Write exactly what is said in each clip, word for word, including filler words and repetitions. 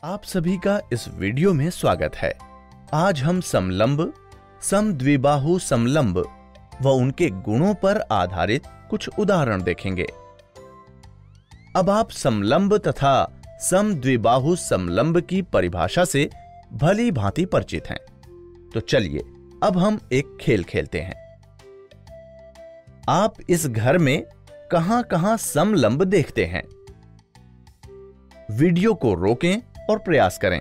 आप सभी का इस वीडियो में स्वागत है। आज हम समलंब, समद्विबाहु समलंब व उनके गुणों पर आधारित कुछ उदाहरण देखेंगे। अब आप समलंब तथा समद्विबाहु समलंब की परिभाषा से भली भांति परिचित हैं, तो चलिए अब हम एक खेल खेलते हैं। आप इस घर में कहां कहां समलंब देखते हैं? वीडियो को रोकें और प्रयास करें।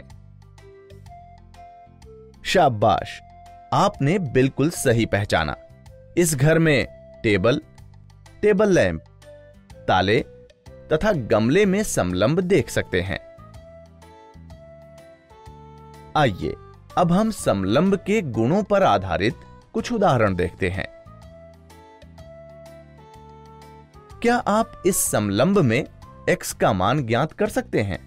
शाबाश, आपने बिल्कुल सही पहचाना। इस घर में टेबल, टेबल लैंप, ताले तथा गमले में समलंब देख सकते हैं। आइए अब हम समलंब के गुणों पर आधारित कुछ उदाहरण देखते हैं। क्या आप इस समलंब में x का मान ज्ञात कर सकते हैं?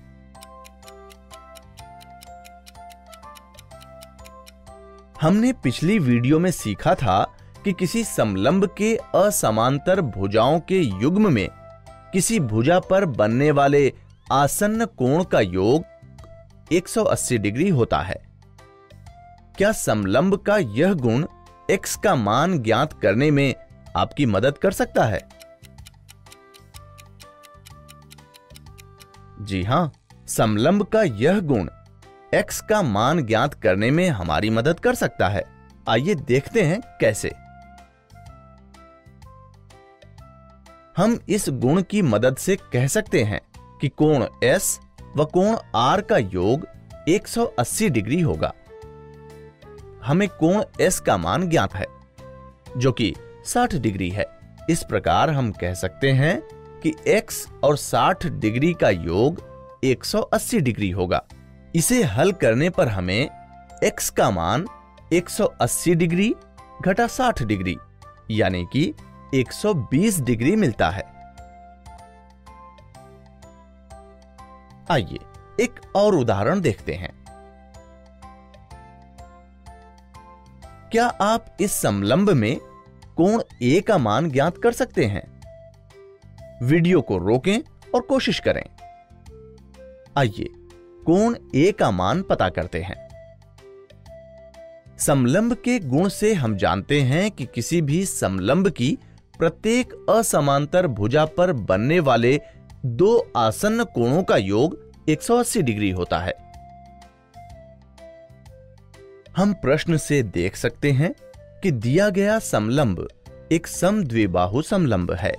हमने पिछली वीडियो में सीखा था कि किसी समलंब के असमांतर भुजाओं के युग्म में किसी भुजा पर बनने वाले आसन्न कोण का योग एक सौ अस्सी डिग्री होता है। क्या समलंब का यह गुण x का मान ज्ञात करने में आपकी मदद कर सकता है? जी हां, समलंब का यह गुण x का मान ज्ञात करने में हमारी मदद कर सकता है। आइए देखते हैं कैसे। हम इस गुण की मदद से कह सकते हैं कि कोण S व कोण R का योग एक सौ अस्सी डिग्री होगा। हमें कोण S का मान ज्ञात है, जो कि साठ डिग्री है। इस प्रकार हम कह सकते हैं कि x और साठ डिग्री का योग एक सौ अस्सी डिग्री होगा। इसे हल करने पर हमें x का मान एक सौ अस्सी डिग्री घटा साठ डिग्री यानी कि एक सौ बीस डिग्री मिलता है। आइए एक और उदाहरण देखते हैं। क्या आप इस समलंब में कोण A का मान ज्ञात कर सकते हैं? वीडियो को रोकें और कोशिश करें। आइए कोण A का मान पता करते हैं। समलंब के गुण से हम जानते हैं कि किसी भी समलंब की प्रत्येक असमांतर भुजा पर बनने वाले दो आसन्न कोणों का योग एक सौ अस्सी डिग्री होता है। हम प्रश्न से देख सकते हैं कि दिया गया समलंब एक समद्विबाहु समलंब है।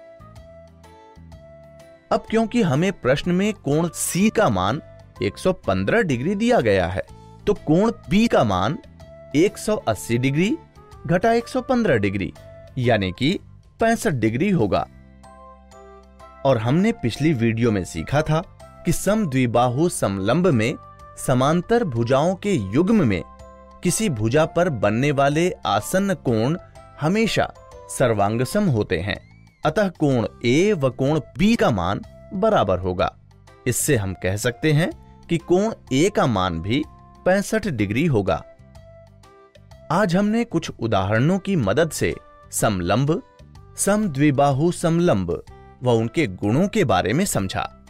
अब क्योंकि हमें प्रश्न में कोण C का मान एक सौ पंद्रह डिग्री दिया गया है, तो कोण B का मान एक सौ अस्सी डिग्री घटा एक सौ पंद्रह डिग्री यानी कि पैंसठ डिग्री होगा। और हमने पिछली वीडियो में सीखा था कि समद्विबाहु समलंब में समांतर भुजाओं के युग्म में किसी भुजा पर बनने वाले आसन्न कोण हमेशा सर्वांगसम होते हैं। अतः कोण A व कोण B का मान बराबर होगा। इससे हम कह सकते हैं कि कोण A का मान भी पैंसठ डिग्री होगा। आज हमने कुछ उदाहरणों की मदद से समलंब, समद्विबाहु समलंब व उनके गुणों के बारे में समझा।